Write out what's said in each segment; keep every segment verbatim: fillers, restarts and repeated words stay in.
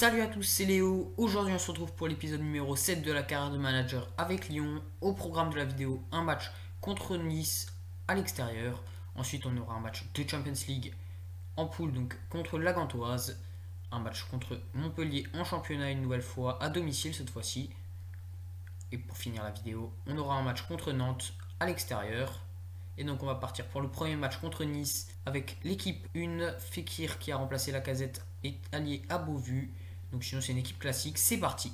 Salut à tous, c'est Léo. Aujourd'hui, on se retrouve pour l'épisode numéro sept de la carrière de manager avec Lyon. Au programme de la vidéo, un match contre Nice à l'extérieur. Ensuite, on aura un match de Champions League en poule, donc contre la Gantoise. Un match contre Montpellier en championnat une nouvelle fois, à domicile cette fois-ci. Et pour finir la vidéo, on aura un match contre Nantes à l'extérieur. Et donc on va partir pour le premier match contre Nice avec l'équipe un, Fekir qui a remplacé Lacazette est allié à Beauvu. Donc sinon c'est une équipe classique, c'est parti.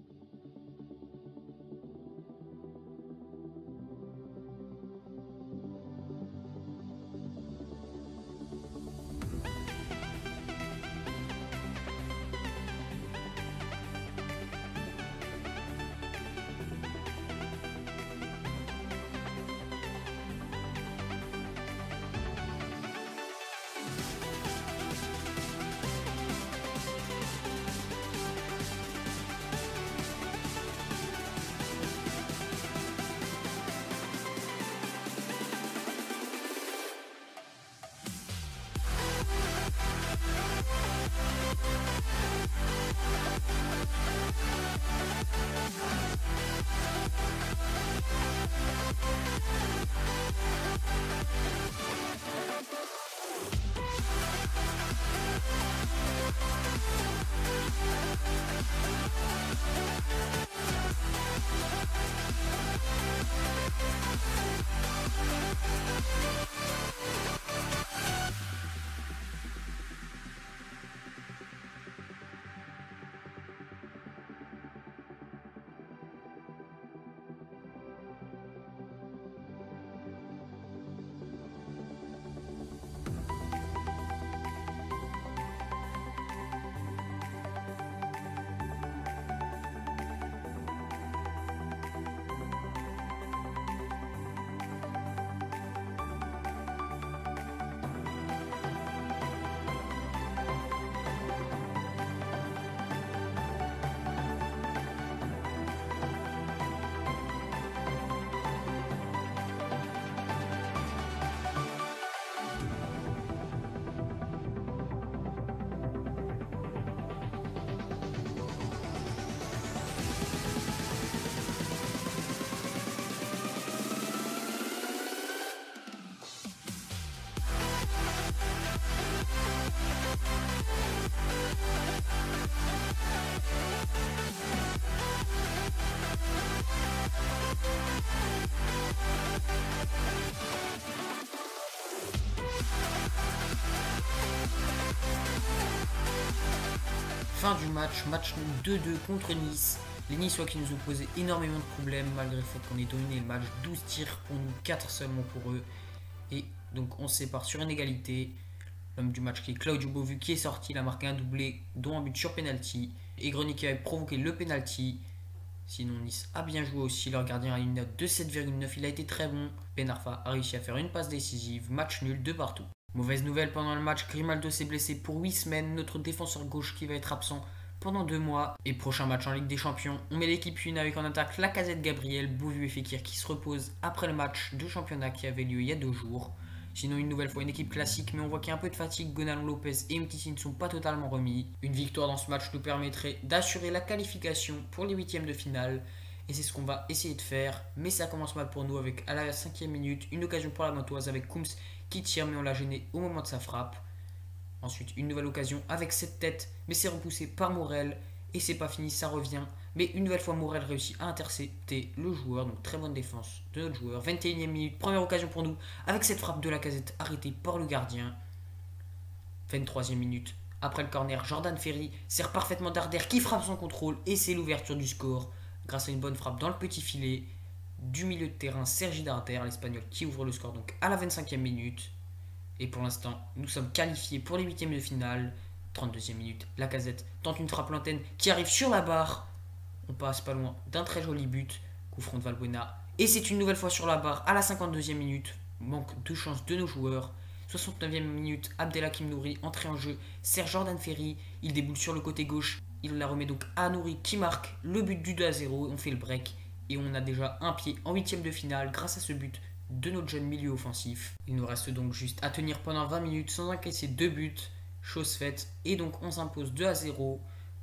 Fin du match, match deux deux contre Nice. Les Niçois qui nous ont posé énormément de problèmes malgré le fait qu'on ait dominé le match. douze tirs pour nous, quatre seulement pour eux. Et donc on se sépare sur une égalité. L'homme du match qui est Claudio Beauvu qui est sorti, il a marqué un doublé dont un but sur penalty. Et Grenier qui avait provoqué le penalty. Sinon Nice a bien joué aussi, leur gardien a une note de sept virgule neuf, il a été très bon. Ben Arfa a réussi à faire une passe décisive, match nul de partout. Mauvaise nouvelle pendant le match, Grimaldo s'est blessé pour huit semaines, notre défenseur gauche qui va être absent pendant deux mois. Et prochain match en Ligue des Champions, on met l'équipe un avec en attaque Lacazette, Gabriel, Beauvu et Fekir qui se reposent après le match de championnat qui avait lieu il y a deux jours. Sinon une nouvelle fois une équipe classique, mais on voit qu'il y a un peu de fatigue, Gonzalo Lopez et Mtiti ne sont pas totalement remis. Une victoire dans ce match nous permettrait d'assurer la qualification pour les huitièmes de finale. Et c'est ce qu'on va essayer de faire, mais ça commence mal pour nous avec à la cinquième minute une occasion pour la Gantoise avec Kums qui tire mais on l'a gêné au moment de sa frappe. Ensuite une nouvelle occasion avec cette tête mais c'est repoussé par Morel et c'est pas fini, ça revient. Mais une nouvelle fois Morel réussit à intercepter le joueur, donc très bonne défense de notre joueur. vingt et unième minute, première occasion pour nous avec cette frappe de Lacazette arrêtée par le gardien. vingt-troisième minute, après le corner, Jordan Ferry sert parfaitement Darder qui frappe son contrôle et c'est l'ouverture du score grâce à une bonne frappe dans le petit filet du milieu de terrain Sergi Darder, l'Espagnol qui ouvre le score donc à la vingt-cinquième minute. Et pour l'instant, nous sommes qualifiés pour les huitièmes de finale. trente-deuxième minute, Lacazette tente une frappe lointaine qui arrive sur la barre. On passe pas loin d'un très joli but, coup franc de Valbuena. Et c'est une nouvelle fois sur la barre à la cinquante-deuxième minute. Manque de chance de nos joueurs. soixante-neuvième minute, Abdelhakim Nouri, entrée en jeu, sert Jordan Ferry, il déboule sur le côté gauche, il la remet donc à Nouri qui marque le but du deux à zéro, on fait le break et on a déjà un pied en huitième de finale grâce à ce but de notre jeune milieu offensif. Il nous reste donc juste à tenir pendant vingt minutes sans encaisser deux buts, chose faite, et donc on s'impose deux à zéro.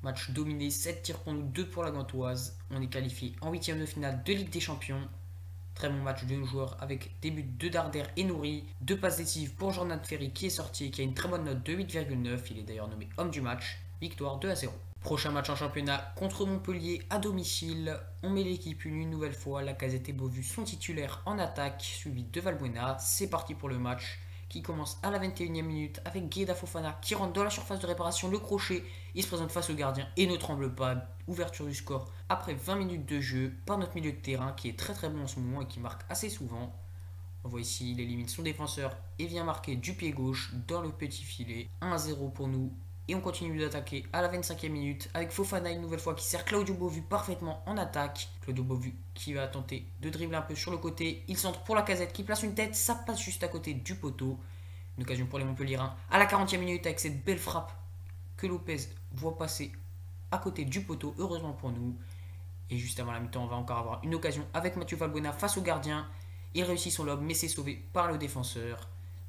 Match dominé, sept tirs pour nous, deux pour la Gantoise. On est qualifié en huitième de finale de Ligue des Champions. Très bon match de nos joueurs avec des buts de Darder et Nouri. Deux passes décisives pour Jordan Ferry qui est sorti et qui a une très bonne note de huit virgule neuf. Il est d'ailleurs nommé homme du match. Victoire deux à zéro. Prochain match en championnat contre Montpellier à domicile. On met l'équipe une, une nouvelle fois. Lacazette et Beauvu sont titulaires en attaque, suivi de Valbuena. C'est parti pour le match qui commence à la vingt et unième minute avec Gueda Fofana qui rentre dans la surface de réparation, le crochet, il se présente face au gardien et ne tremble pas. Ouverture du score après vingt minutes de jeu par notre milieu de terrain qui est très très bon en ce moment et qui marque assez souvent. On voit ici, il élimine son défenseur et vient marquer du pied gauche dans le petit filet. un à zéro pour nous. Et on continue d'attaquer à la vingt-cinquième minute avec Fofana une nouvelle fois qui sert Claudio Beauvu parfaitement en attaque. Claudio Beauvu qui va tenter de dribbler un peu sur le côté. Il centre pour Lacazette qui place une tête. Ça passe juste à côté du poteau. Une occasion pour les Montpelliérains à la quarantième minute avec cette belle frappe que Lopez voit passer à côté du poteau. Heureusement pour nous. Et juste avant la mi-temps, on va encore avoir une occasion avec Mathieu Valbuena face au gardien. Il réussit son lob mais c'est sauvé par le défenseur.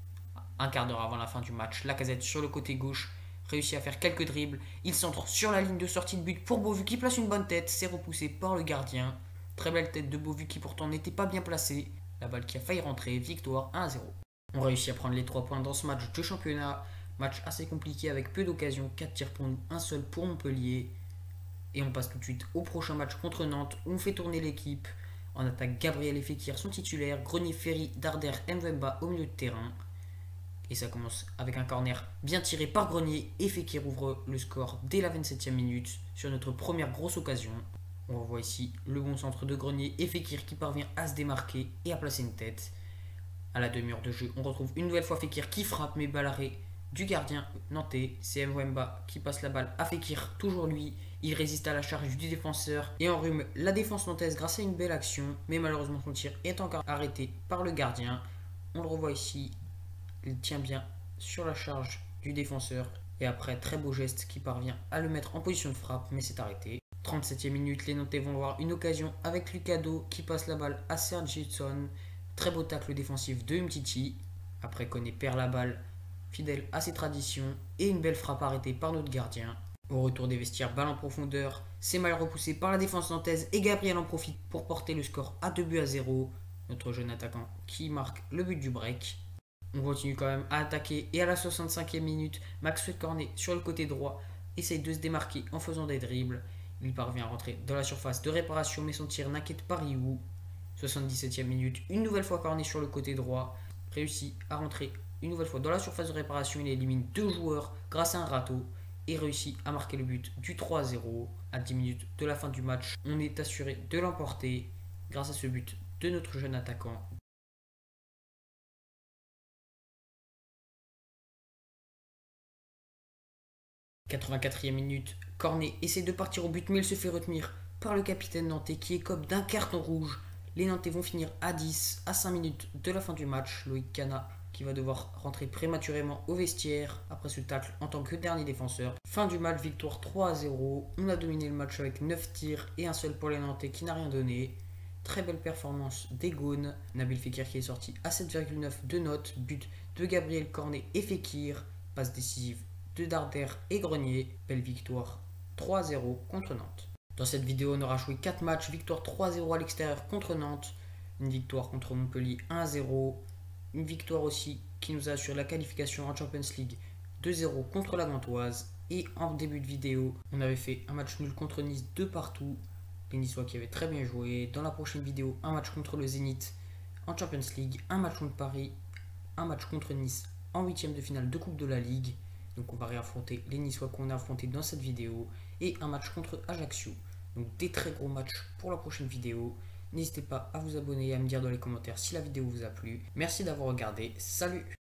Un quart d'heure avant la fin du match, Lacazette sur le côté gauche réussit à faire quelques dribbles. Il centre sur la ligne de sortie de but pour Beauvu qui place une bonne tête. C'est repoussé par le gardien. Très belle tête de Beauvu qui pourtant n'était pas bien placée. La balle qui a failli rentrer. Victoire un à zéro. On réussit à prendre les trois points dans ce match de championnat. Match assez compliqué avec peu d'occasions. quatre tirs pour nous, un seul pour Montpellier. Et on passe tout de suite au prochain match contre Nantes où on fait tourner l'équipe. En attaque, Gabriel et Fekir sont titulaires. Grenier, Ferry, Darder, Mbemba au milieu de terrain. Et ça commence avec un corner bien tiré par Grenier et Fekir ouvre le score dès la vingt-septième minute sur notre première grosse occasion. On revoit ici le bon centre de Grenier et Fekir qui parvient à se démarquer et à placer une tête. À la demi-heure de jeu, on retrouve une nouvelle fois Fekir qui frappe mais balle arrêt du gardien nantais. C'est Mbemba qui passe la balle à Fekir, toujours lui. Il résiste à la charge du défenseur et enrhume la défense nantaise grâce à une belle action. Mais malheureusement son tir est encore arrêté par le gardien. On le revoit ici. Il tient bien sur la charge du défenseur. Et après, très beau geste qui parvient à le mettre en position de frappe, mais c'est arrêté. trente-septième minute, les Nantais vont avoir une occasion avec Lucado qui passe la balle à Serge Hudson. Très beau tacle défensif de Umtiti. Après, Koné perd la balle, fidèle à ses traditions. Et une belle frappe arrêtée par notre gardien. Au retour des vestiaires, balle en profondeur. C'est mal repoussé par la défense nantaise. Et Gabriel en profite pour porter le score à deux buts à zéro. Notre jeune attaquant qui marque le but du break. On continue quand même à attaquer et à la soixante-cinquième minute, Maxwell Cornet sur le côté droit essaye de se démarquer en faisant des dribbles. Il parvient à rentrer dans la surface de réparation mais son tir n'inquiète pas Riou. soixante-dix-septième minute, une nouvelle fois Cornet sur le côté droit, réussit à rentrer une nouvelle fois dans la surface de réparation. Il élimine deux joueurs grâce à un râteau et réussit à marquer le but du trois à zéro. À dix minutes de la fin du match, on est assuré de l'emporter grâce à ce but de notre jeune attaquant. quatre-vingt-quatrième minute, Cornet essaie de partir au but mais il se fait retenir par le capitaine nantais qui écope d'un carton rouge. Les Nantais vont finir à dix à cinq minutes de la fin du match. Loïc Cana qui va devoir rentrer prématurément au vestiaire après ce tacle en tant que dernier défenseur. Fin du match, victoire trois à zéro. On a dominé le match avec neuf tirs et un seul pour les Nantais qui n'a rien donné. Très belle performance des Gaunes. Nabil Fekir qui est sorti à sept virgule neuf de notes. But de Gabriel Cornet et Fekir. Passe décisive de Darder et Grenier. Belle victoire trois à zéro contre Nantes. Dans cette vidéo, on aura joué quatre matchs. Victoire trois à zéro à l'extérieur contre Nantes. Une victoire contre Montpellier un à zéro. Une victoire aussi qui nous assure la qualification en Champions League deux à zéro contre la Gantoise. Et en début de vidéo, on avait fait un match nul contre Nice de partout. Les Niçois qui avaient très bien joué. Dans la prochaine vidéo, un match contre le Zénith en Champions League. Un match contre Paris. Un match contre Nice en huitième de finale de Coupe de la Ligue. Donc on va réaffronter les Niçois qu'on a affrontés dans cette vidéo. Et un match contre Ajaccio. Donc des très gros matchs pour la prochaine vidéo. N'hésitez pas à vous abonner et à me dire dans les commentaires si la vidéo vous a plu. Merci d'avoir regardé. Salut!